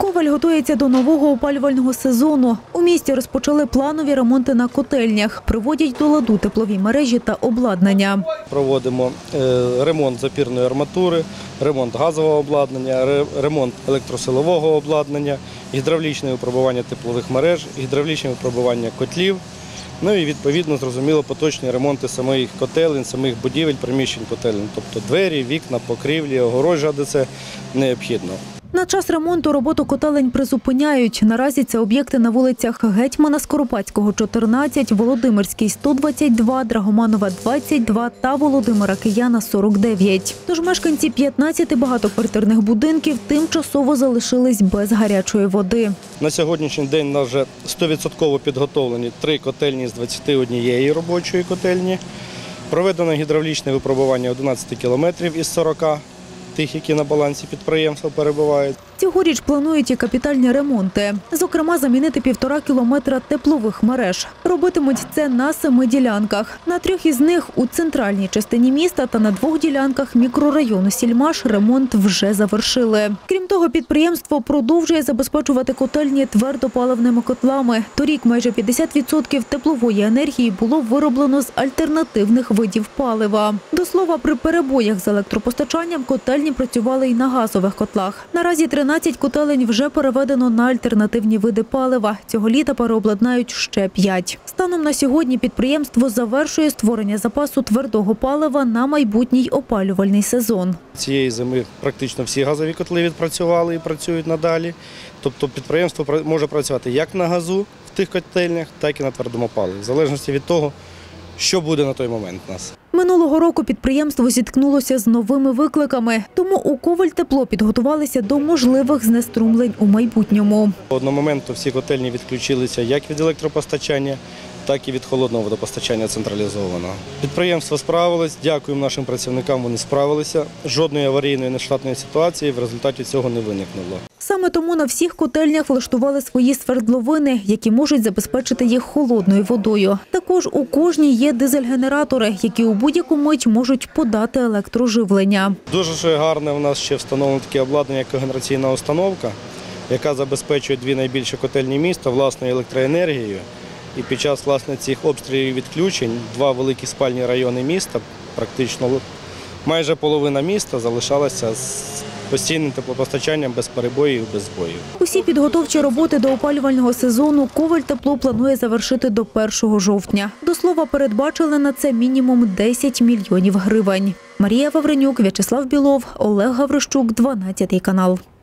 Коваль готується до нового опалювального сезону. У місті розпочали планові ремонти на котельнях, приводять до ладу теплові мережі та обладнання. Проводимо ремонт запірної арматури, ремонт газового обладнання, ремонт електросилового обладнання, гідравлічне випробування теплових мереж, гідравлічне випробування котлів. Ну і відповідно, зрозуміло, поточні ремонти самих котелень, самих будівель, приміщень котелень, тобто двері, вікна, покрівлі, огорожа, де це необхідно. На час ремонту роботу котелень призупиняють. Наразі це об'єкти на вулицях Гетьмана Скоропадського, 14, Володимирській, 122, Драгоманова, 22 та Володимира Кияна, 49. Тож мешканці 15 багатоквартирних будинків тимчасово залишились без гарячої води. На сьогоднішній день у нас вже 100% підготовлені 3 котельні з 21 робочої котельні. Проведено гідравлічне випробування 11 кілометрів із 40. Тих, які на балансі підприємства перебувають. Цьогоріч планують і капітальні ремонти. Зокрема, замінити 1,5 кілометра теплових мереж. Робитимуть це на 7 ділянках. На 3 із них у центральній частині міста та на 2 ділянках мікрорайону Сільмаш ремонт вже завершили. Крім того, підприємство продовжує забезпечувати котельні твердопаливними котлами. Торік майже 50% теплової енергії було вироблено з альтернативних видів палива. До слова, при перебоях з електропостачанням котельні працювали і на газових котлах. Наразі 13 котелень вже переведено на альтернативні види палива. Цього літа переобладнають ще 5. Станом на сьогодні підприємство завершує створення запасу твердого палива на майбутній опалювальний сезон. Цієї зими практично всі газові котли відпрацювали і працюють надалі. Тобто підприємство може працювати як на газу в тих котельнях, так і на твердому паливі, в залежності від того, що буде на той момент у нас. Минулого року підприємство зіткнулося з новими викликами, тому у Ковальтепло підготувалися до можливих знеструмлень у майбутньому. Одномоментно всі котельні відключилися як від електропостачання, так і від холодного водопостачання централізованого. Підприємство справилось, дякуємо нашим працівникам, вони справилися. Жодної аварійної нештатної ситуації в результаті цього не виникнуло. Саме тому на всіх котельнях влаштували свої свердловини, які можуть забезпечити їх холодною водою. Також у кожній є дизель-генератори, які у будь-яку мить можуть подати електроживлення. Дуже гарне у нас ще встановлено таке обладнання, як когенераційна установка, яка забезпечує 2 найбільші котельні міста власною електроенергією. І під час цих обстрілів і відключень 2 великі спальні райони міста, практично майже половина міста залишалася з постійним теплопостачанням без перебоїв, без збоїв. Усі підготовчі роботи до опалювального сезону Ковальтепло планує завершити до 1 жовтня. До слова, передбачили на це мінімум 10 мільйонів гривень. Марія Вавренюк, В'ячеслав Білов, Олег Гаврищук, 12 канал.